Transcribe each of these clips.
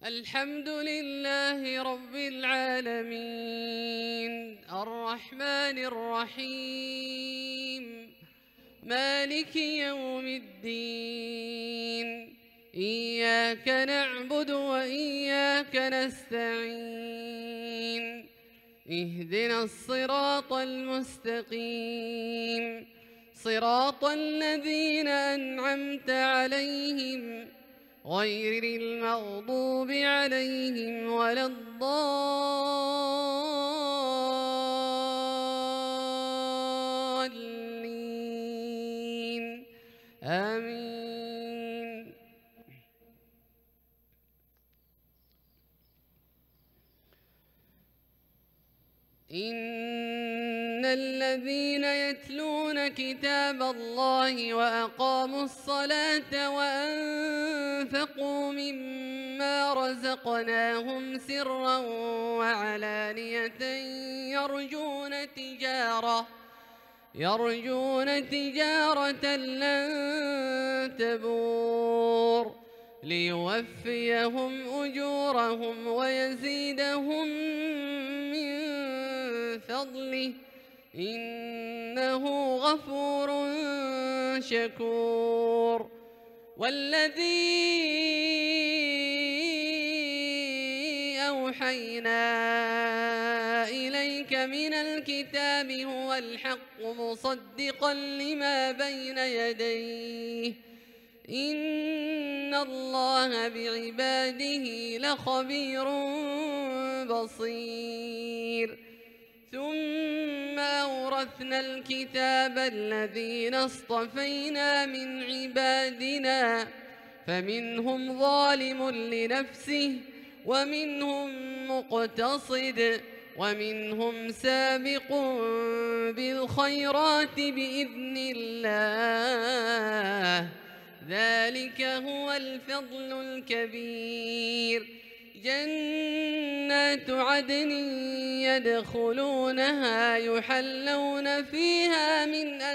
الحمد لله رب العالمين الرحمن الرحيم مالك يوم الدين إياك نعبد وإياك نستعين اهدنا الصراط المستقيم صراط الذين أنعمت عليهم غير المغضوب عليهم ولا الضالين آمين. إن الذين يتلون كتاب الله وأقاموا الصلاة وأنفقوا مما رزقناهم سرا وعلانية يرجون تجارة لن تبور ليوفيهم أجورهم ويزيدهم من فضله إنه غفور شكور. والذي أوحينا إليك من الكتاب هو الحق مصدقا لما بين يديه إن الله بعباده لخبير بصير. ثم أورثنا الكتاب الذين اصطفينا من عبادنا فمنهم ظالم لنفسه ومنهم مقتصد ومنهم سابق بالخيرات بإذن الله ذلك هو الفضل الكبير. جنات عدن يدخلونها يحلون فيها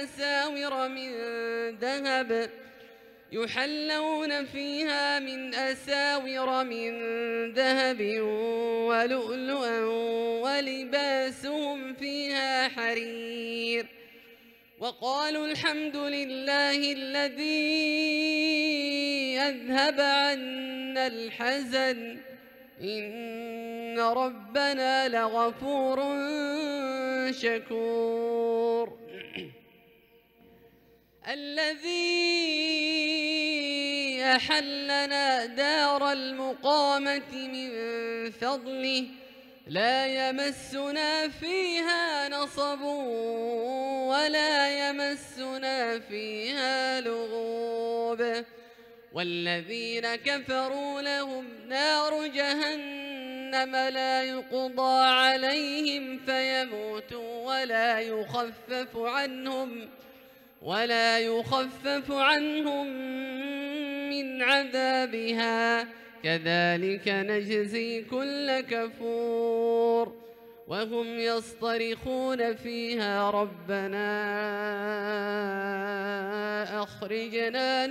من أساور من ذهب ولؤلؤا ولباسهم فيها حرير. وقالوا الحمد لله الذي أذهب عنا الحزن إن ربنا لغفور شكور. الذي أحلنا دار المقامة من فضله لا يمسنا فيها نصب ولا يمسنا فيها لغوب. والذين كفروا لهم نار جهنم لا يقضى عليهم فيموتوا ولا يخفف عنهم من عذابها كذلك نجزي كل كفور. وهم يصطرخون فيها ربنا أخرجنا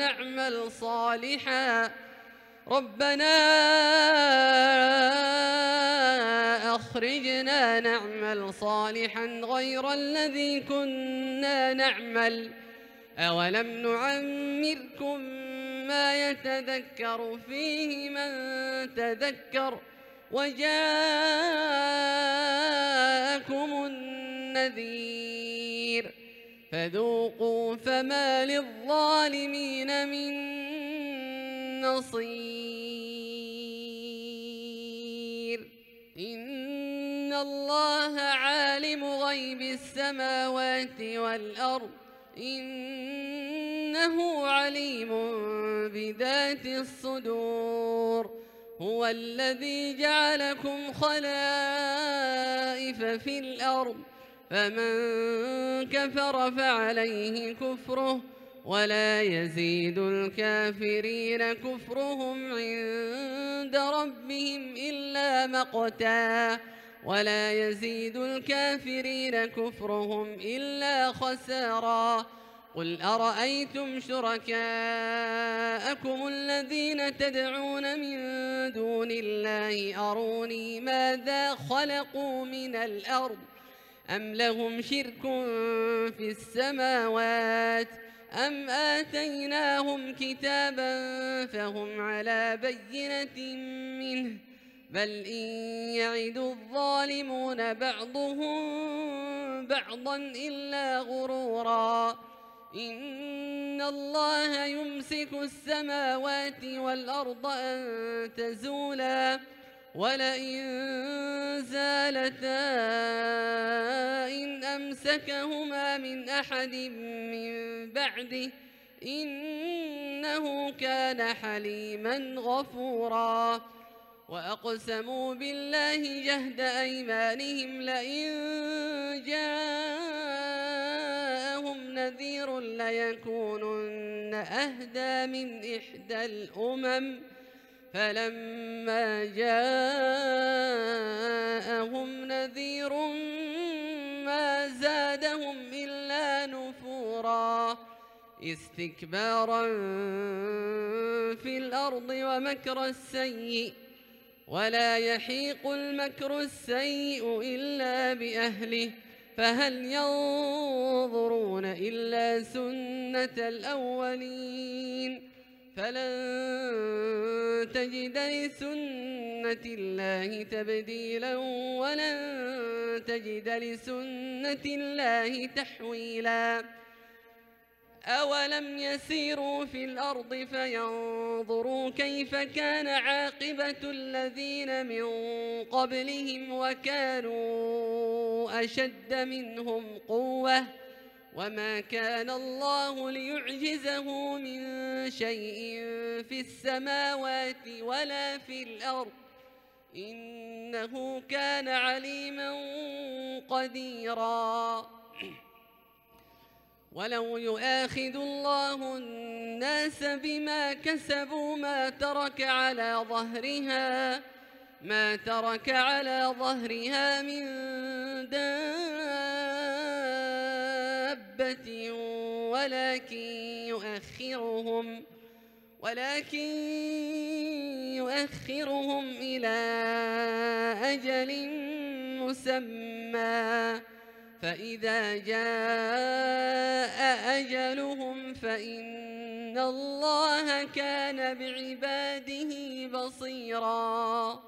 نعمل صالحا غير الذي كنا نعمل أولم نعمركم ما يتذكر فيه من تذكر وجاءكم النذير فذوقوا فما للظالمين من نصير. إن الله عالم غيب السماوات والأرض إنه عليم بذات الصدور. هو الذي جعلكم خلائف في الأرض فمن كفر فعليه كفره ولا يزيد الكافرين كفرهم عند ربهم إلا مقتا ولا يزيد الكافرين كفرهم إلا خسارا. قل أرأيتم شركاءكم الذين تدعون من دون الله أروني ماذا خلقوا من الأرض أم لهم شرك في السماوات أم آتيناهم كتابا فهم على بينة منه بل إن يعد الظالمون بعضهم بعضا إلا غرورا إن الله يمسك السماوات والأرض أن تزولا ولئن زالتا إن أمسكهما من أحد من بعده إنه كان حليما غفورا وأقسموا بالله جهد أيمانهم لئن جاءهم نذير ليكونن أهدى من إحدى الأمم فلما جاءهم نذير ما زادهم إلا نفورا استكبارا في الأرض ومكر السيء ولا يحيق المكر السيء إلا بأهله فهل ينظرون إلا سنة الأولين فلن تجد لسنة الله تبديلا ولن تجد لسنة الله تحويلا أولم يسيروا في الأرض فينظروا كيف كان عاقبة الذين من قبلهم وكانوا أشد منهم قوة وما كان الله ليعجزه من شيء في السماوات ولا في الأرض إنه كان عليما قديرا ولو يؤاخذ الله الناس بما كسبوا ما ترك على ظهرها من دابة ولكن يؤخرهم إلى أجل مسمى فإذا جاء أجلهم فإن الله كان بعباده بصيرا